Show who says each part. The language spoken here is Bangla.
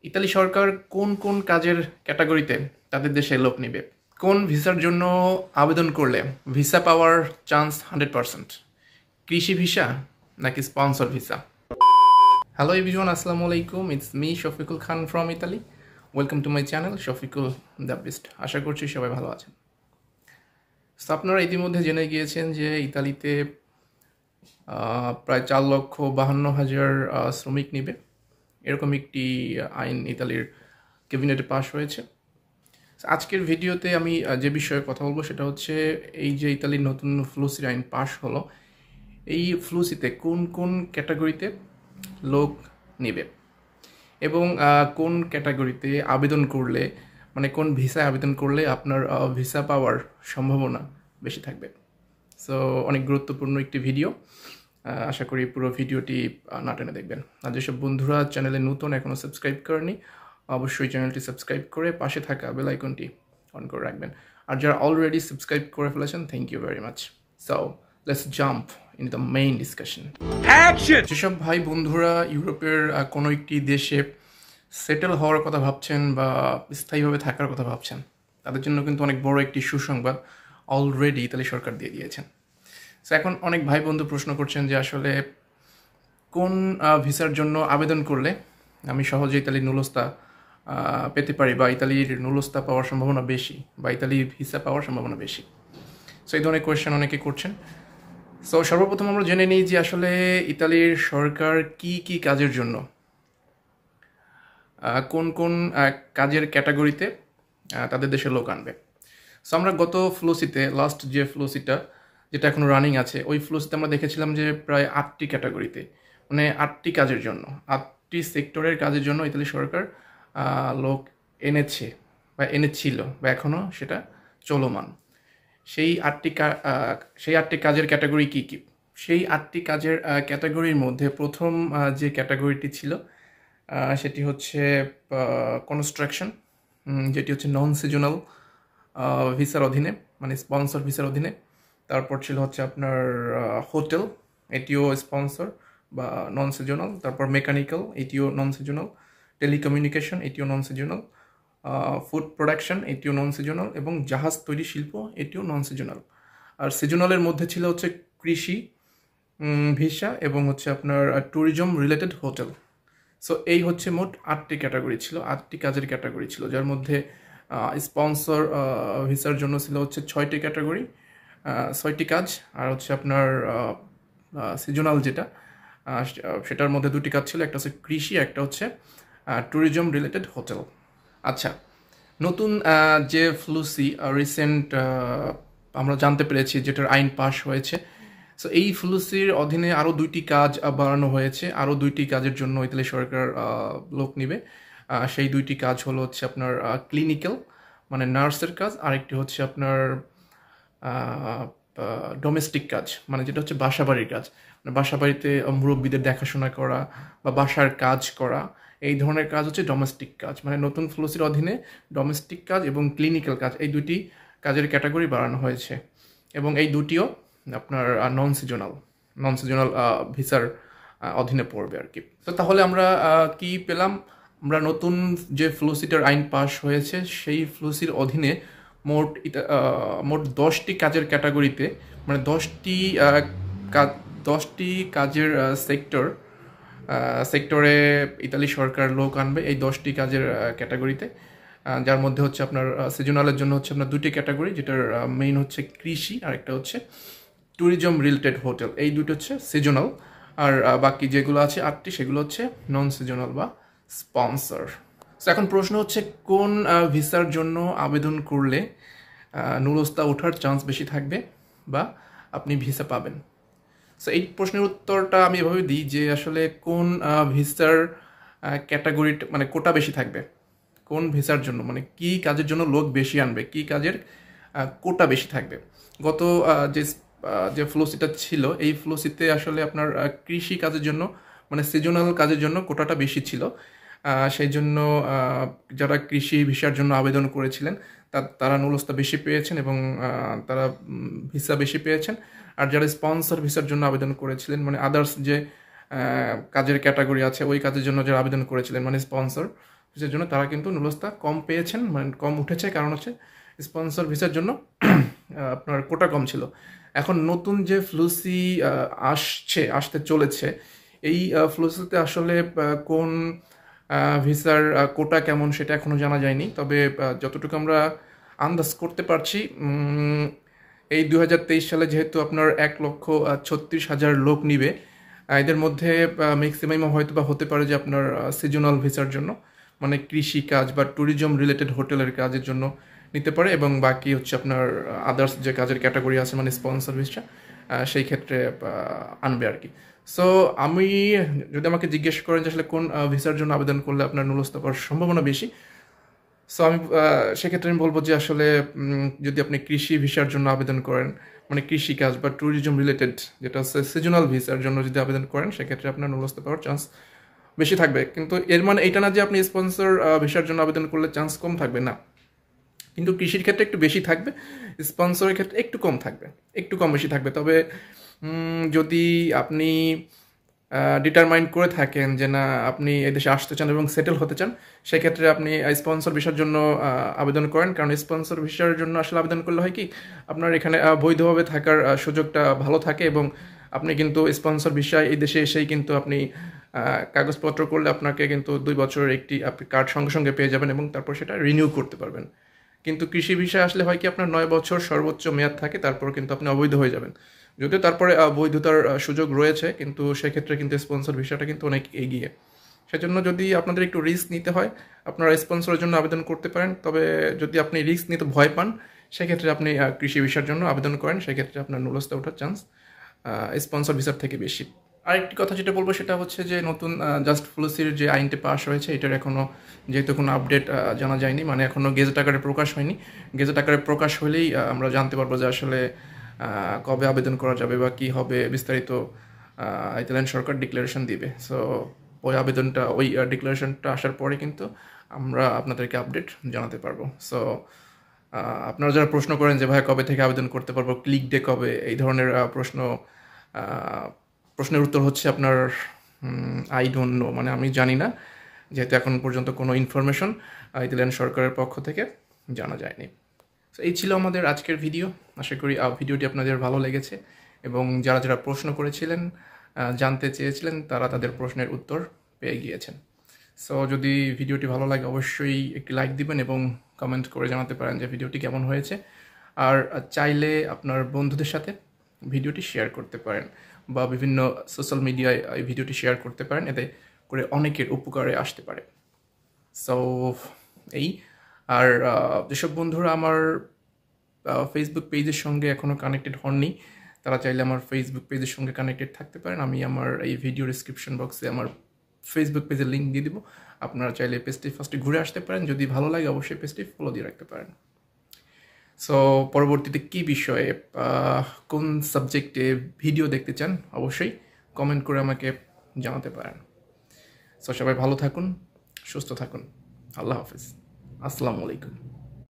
Speaker 1: ইতালি সরকার কোন কোন কাজের ক্যাটাগরিতে তাদের দেশে লোক নেবে, কোন ভিসার জন্য আবেদন করলে ভিসা পাওয়ার চান্স 100%, কৃষি ভিসা নাকি স্পন্সর ভিসা। হ্যালো এভরিওয়ান, আসসালামু আলাইকুম। It's me Shafiqul Khan from Italy. Welcome to my channel Shafiqul the best. আশা করছি সবাই ভালো আছেন। তো আপনারা ইতিমধ্যে জেনে গিয়েছেন যে ইতালিতে প্রায় 4,52,000 শ্রমিক নেবে, এরকম একটি আইন ইতালির ক্যাবিনেটে পাশ হয়েছে। আজকের ভিডিওতে আমি যে বিষয়ে কথা বলবো সেটা হচ্ছে এই যে ইতালির নতুন ফ্লুসির আইন পাশ হলো, এই ফ্লুসিতে কোন কোন ক্যাটাগরিতে লোক নেবে এবং কোন ক্যাটাগরিতে আবেদন করলে, মানে কোন ভিসায় আবেদন করলে আপনার ভিসা পাওয়ার সম্ভাবনা বেশি থাকবে। সো অনেক গুরুত্বপূর্ণ একটি ভিডিও, আশা করি পুরো ভিডিওটি না টেনে দেখবেন। আর যেসব বন্ধুরা চ্যানেলে নতুন, এখনও সাবস্ক্রাইব করেনি, অবশ্যই চ্যানেলটি সাবস্ক্রাইব করে পাশে থাকা বেল আইকনটি অন করে রাখবেন। আর যারা অলরেডি সাবস্ক্রাইব করে ফেলেছেন, thank you very much. So let's jump in the main discussion. যেসব ভাই বন্ধুরা ইউরোপের কোনো একটি দেশে সেটেল হওয়ার কথা ভাবছেন বা স্থায়ীভাবে থাকার কথা ভাবছেন, তাদের জন্য কিন্তু অনেক বড় একটি সুসংবাদ অলরেডি ইতালি সরকার দিয়ে দিয়েছেন। সো এখন অনেক ভাই বন্ধু প্রশ্ন করছেন যে আসলে কোন ভিসার জন্য আবেদন করলে আমি সহজে ইতালির নুলস্তা পেতে পারি, বা ইতালির নুলস্তা পাওয়ার সম্ভাবনা বেশি, বা ইতালির ভিসা পাওয়ার সম্ভাবনা বেশি। সো এই ধরনের কোয়েশ্চেন অনেকে করছেন। সো সর্বপ্রথম আমরা জেনে নিই যে আসলে ইতালির সরকার কি কি কাজের জন্য কোন কোন কাজের ক্যাটাগরিতে তাদের দেশে লোক আনবে। সো আমরা গত ফ্লুসিতে, লাস্ট যে ফ্লুসিটা যেটা এখনো রানিং আছে, ওই ফ্লুসিতে আমরা দেখেছিলাম যে প্রায় 8টি ক্যাটাগরিতে, মানে 8টি কাজের জন্য, 8টি সেক্টরের কাজের জন্য ইতালি সরকার লোক এনেছে বা এনেছিল, বা এখনও সেটা চলমান। সেই 8টি কাজের ক্যাটাগরি কী কী? সেই 8টি কাজের ক্যাটাগরির মধ্যে প্রথম যে ক্যাটাগরিটি ছিল সেটি হচ্ছে কনস্ট্রাকশন, যেটি হচ্ছে নন সিজনাল ভিসার অধীনে, মানে স্পন্সর ভিসার অধীনে। তারপর ছিল হচ্ছে আপনার হোটেল, এটিও স্পন্সর বা নন সিজনাল। তারপর মেকানিক্যাল, এটিও নন সিজনাল। টেলিকমিউনিকেশন, এটিও নন সিজনাল। ফুড প্রোডাকশন, এটিও নন সিজনাল। এবং জাহাজ তৈরি শিল্প, এটিও নন সিজনাল। আর সিজনালের মধ্যে ছিল হচ্ছে কৃষি ভিসা এবং হচ্ছে আপনার ট্যুরিজম রিলেটেড হোটেল। সো এই হচ্ছে মোট 8টি ক্যাটাগরি ছিল, 8টি কাজের ক্যাটাগরি ছিল, যার মধ্যে স্পন্সর ভিসার জন্য ছিল হচ্ছে 6টি ক্যাটাগরি, 6টি কাজ। আর হচ্ছে আপনার সিজনাল যেটা, সেটার মধ্যে 2টি কাজ ছিল, একটা হচ্ছে কৃষি, একটা হচ্ছে ট্যুরিজম রিলেটেড হোটেল। আচ্ছা, নতুন যে ফ্লুসি রিসেন্ট আমরা জানতে পেরেছি যেটার আইন পাশ হয়েছে, সো এই ফ্লুসির অধীনে আরও 2টি কাজ বাড়ানো হয়েছে। আরও 2টি কাজের জন্য ইতালি সরকার লোক নিবে। সেই 2টি কাজ হলো হচ্ছে আপনার ক্লিনিক্যাল, মানে নার্সের কাজ, আরেকটি হচ্ছে আপনার ডোমেস্টিক কাজ, মানে যেটা হচ্ছে বাসাবাড়ির কাজ, মানে বাসাবাড়িতে মুরব্বীদের দেখাশোনা করা বা বাসার কাজ করা, এই ধরনের কাজ হচ্ছে ডোমেস্টিক কাজ। মানে নতুন ফ্লুসির অধীনে ডোমেস্টিক কাজ এবং ক্লিনিক্যাল কাজ, এই 2টি কাজের ক্যাটাগরি বাড়ানো হয়েছে, এবং এই দুটিও আপনার নন সিজনাল ভিসার অধীনে পড়বে আর কি। তো তাহলে আমরা কি পেলাম? আমরা নতুন যে ফ্লুসিটার আইন পাশ হয়েছে, সেই ফ্লুসির অধীনে মোট 10টি কাজের ক্যাটাগরিতে, মানে 10টি কাজের সেক্টরে ইতালি সরকার লোক আনবে, এই 10টি কাজের ক্যাটাগরিতে। যার মধ্যে হচ্ছে আপনার সিজনালের জন্য হচ্ছে আপনার 2টি ক্যাটাগরি, যেটার মেইন হচ্ছে কৃষি, আর একটা হচ্ছে ট্যুরিজম রিলেটেড হোটেল। এই দুটো হচ্ছে সিজনাল, আর বাকি যেগুলো আছে 8টি, সেগুলো হচ্ছে নন সিজনাল বা স্পন্সর। সো এখন প্রশ্ন হচ্ছে কোন ভিসার জন্য আবেদন করলে নুলস্তা ওঠার চান্স বেশি থাকবে বা আপনি ভিসা পাবেন। সো এই প্রশ্নের উত্তরটা আমি এভাবে দিই যে আসলে কোন ভিসার ক্যাটাগরি, মানে কোটা বেশি থাকবে, কোন ভিসার জন্য, মানে কি কাজের জন্য লোক বেশি আনবে, কি কাজের কোটা বেশি থাকবে। গত যে ফ্লুসিটা ছিল, এই ফ্লুসিতে আসলে আপনার কৃষি কাজের জন্য, মানে সিজনাল কাজের জন্য কোটাটা বেশি ছিল। সেই জন্য যারা কৃষি ভিসার জন্য আবেদন করেছিলেন তারা নুলস্তা বেশি পেয়েছেন এবং তারা ভিসা বেশি পেয়েছেন। আর যারা স্পন্সর ভিসার জন্য আবেদন করেছিলেন, মানে আদার্স যে কাজের ক্যাটাগরি আছে, ওই কাজের জন্য যারা আবেদন করেছিলেন মানে স্পন্সর, ভিসার জন্য তারা কিন্তু নুলস্তা কম পেয়েছেন, মানে কম উঠেছে, কারণ হচ্ছে স্পন্সর ভিসার জন্য আপনার কোটা কম ছিল। এখন নতুন যে ফ্লুসি আসতে চলেছে, এই ফ্লুসিতে আসলে কোন ভিসার কোটা কেমন সেটা এখনও জানা যায়নি। তবে যতটুকু আমরা আন্দাজ করতে পারছি, এই 2023 সালে যেহেতু আপনার 1,36,000 লোক নিবে, এদের মধ্যে ম্যাক্সিমাম হয়তো বা হতে পারে যে আপনার সিজনাল ভিসার জন্য, মানে কৃষি কাজ বা ট্যুরিজম রিলেটেড হোটেলের কাজের জন্য নিতে পারে, এবং বাকি হচ্ছে আপনার আদার্স যে কাজের ক্যাটাগরি আছে মানে স্পন্সর ভিসা, সেই ক্ষেত্রে আনবে আর কি। সো আমি, যদি আমাকে জিজ্ঞেস করেন যে আসলে কোন ভিসার জন্য আবেদন করলে আপনার নুলস্থ পাওয়ার সম্ভাবনা বেশি, সো আমি সেক্ষেত্রে আমি বলবো যে আসলে যদি আপনি কৃষি ভিসার জন্য আবেদন করেন, মানে কৃষিকাজ বা ট্যুরিজম রিলেটেড যেটা হচ্ছে সিজনাল ভিসার জন্য যদি আবেদন করেন, সেক্ষেত্রে আপনার নুলস্থ পাওয়ার চান্স বেশি থাকবে। কিন্তু এর মানে এটা না যে আপনি স্পন্সর ভিসার জন্য আবেদন করলে চান্স কম থাকবে, না। কিন্তু কৃষির ক্ষেত্রে একটু বেশি থাকবে, স্পন্সরের ক্ষেত্রে একটু কম থাকবে, একটু কম বেশি থাকবে। তবে যদি আপনি ডিটারমাইন্ড করে থাকেন যে না আপনি এদেশে আসতে চান এবং সেটেল হতে চান, সেক্ষেত্রে আপনি স্পন্সর ভিসার জন্য আবেদন করেন। কারণ স্পন্সর ভিসার জন্য আসলে আবেদন করলে হয় কি, আপনার এখানে বৈধভাবে থাকার সুযোগটা ভালো থাকে, এবং আপনি কিন্তু স্পন্সর ভিসায় এই দেশে এসেই কিন্তু আপনি কাগজপত্র করলে আপনাকে কিন্তু 2 বছরের একটি আপনি কার্ড সঙ্গে সঙ্গে পেয়ে যাবেন, এবং তারপর সেটা রিনিউ করতে পারবেন। কিন্তু কৃষি ভিসায় আসলে হয় কি, আপনার 9 বছর সর্বোচ্চ মেয়াদ থাকে, তারপর কিন্তু আপনি অবৈধ হয়ে যাবেন। যদিও তারপরে বৈধতার সুযোগ রয়েছে, কিন্তু সেক্ষেত্রে কিন্তু স্পন্সর ভিসাটা কিন্তু অনেক এগিয়ে। সেজন্য যদি আপনাদের একটু রিস্ক নিতে হয়, আপনারা স্পন্সরের জন্য আবেদন করতে পারেন। তবে যদি আপনি রিস্ক নিতে ভয় পান, সেক্ষেত্রে আপনি কৃষি ভিসার জন্য আবেদন করেন, সেক্ষেত্রে আপনার নুলস্থা ওঠার চান্স স্পন্সর ভিসার থেকে বেশি। আরেকটি কথা যেটা বলবো সেটা হচ্ছে যে নতুন জাস্ট ফ্লুসির যে আইনটি পাস হয়েছে, এটার এখনও যেহেতু কোনো আপডেট জানা যায়নি, মানে এখনও গেজেট আকারে প্রকাশ হয়নি। গেজেট আকারে প্রকাশ হলেই আমরা জানতে পারবো যে আসলে কবে আবেদন করা যাবে বা কী হবে, বিস্তারিত আইসল্যান্ড সরকার ডিক্লারেশন দিবে। সো ওই আবেদনটা, ওই ডিক্লারেশনটা আসার পরে কিন্তু আমরা আপনাদেরকে আপডেট জানাতে পারবো। সো আপনারা যারা প্রশ্ন করেন যে ভাই কবে থেকে আবেদন করতে পারবো, ক্লিক ডে কবে, এই ধরনের প্রশ্নের উত্তর হচ্ছে আপনার আই ডোন্ট নো, মানে আমি জানি না, যেহেতু এখন পর্যন্ত কোনো ইনফরমেশন আইসল্যান্ড সরকারের পক্ষ থেকে জানা যায়নি। তো এই ছিল আমাদের আজকের ভিডিও। আশা করি ভিডিওটি আপনাদের ভালো লেগেছে, এবং যারা যারা প্রশ্ন করেছিলেন, জানতে চেয়েছিলেন, তারা তাদের প্রশ্নের উত্তর পেয়ে গিয়েছেন। সো যদি ভিডিওটি ভালো লাগে অবশ্যই একটি লাইক দিবেন, এবং কমেন্ট করে জানাতে পারেন যে ভিডিওটি কেমন হয়েছে। আর চাইলে আপনার বন্ধুদের সাথে ভিডিওটি শেয়ার করতে পারেন, বা বিভিন্ন সোশ্যাল মিডিয়ায় এই ভিডিওটি শেয়ার করতে পারেন, এতে করে অনেকের উপকারে আসতে পারে। সো এই, আর যেসব বন্ধুরা আমার ফেসবুক পেজের সঙ্গে এখনও কানেক্টেড হননি, তারা চাইলে আমার ফেসবুক পেজের সঙ্গে কানেক্টেড থাকতে পারেন। আমি আমার এই ভিডিও ডিসক্রিপশন বক্সে আমার ফেসবুক পেজের লিঙ্ক দিয়ে দিব, আপনারা চাইলে পেজটি ফার্স্টে ঘুরে আসতে পারেন। যদি ভালো লাগে অবশ্যই পেজটি ফলো দিয়ে রাখতে পারেন। সো পরবর্তীতে কী বিষয়ে, কোন সাবজেক্টে ভিডিও দেখতে চান, অবশ্যই কমেন্ট করে আমাকে জানাতে পারেন। সো সবাই ভালো থাকুন, সুস্থ থাকুন। আল্লাহ হাফিজ, আসসালামু আলাইকুম।